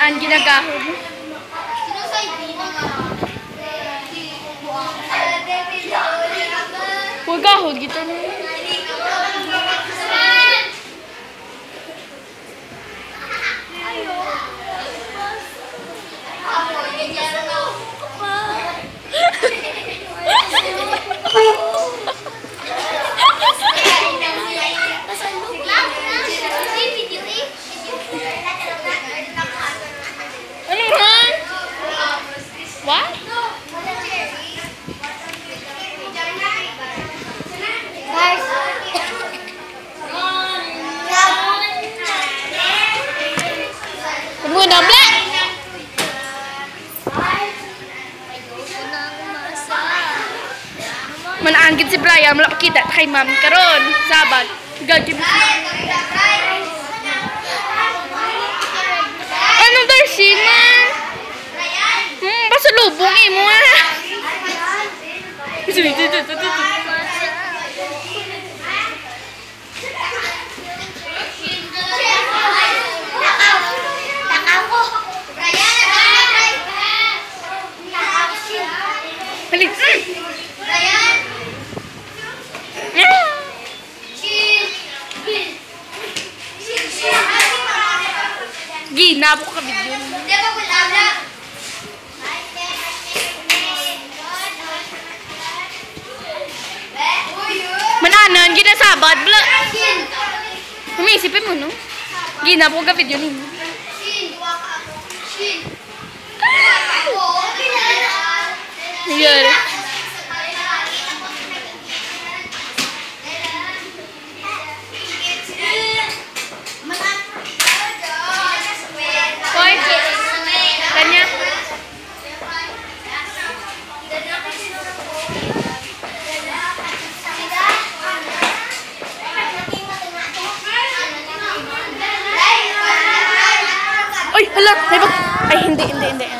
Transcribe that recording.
Manaan ginagahod. Huwag gahod gitu na. What? Mùi nấm lẹ. Manangkit si Brian malap kita kay ma'am karon sabat gagawin mo. Anong darsin man? Pasalubong mo ah. Balik. Gina po ka video. Mananan gina sabat bla. Umisipin mo no. Gina po ka video ni. Iya. Tanya. Ay, hala, ay hindi.